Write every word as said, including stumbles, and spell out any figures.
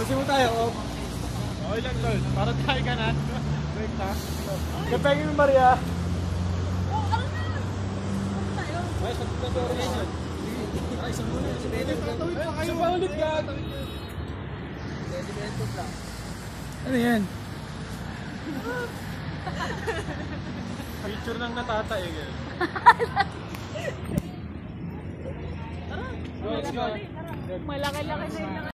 Kasi mo tayo, oh. Okay lang, tol. Para tayo ka na. Break na. Kapagin mo, Maria. Oh, ano na? Tayo. Ay, sa mga sorry na yun. Ay, sa muna. Isa pa ulit ka. Ano yan? Picture lang natatay. Malaki-laki na yun.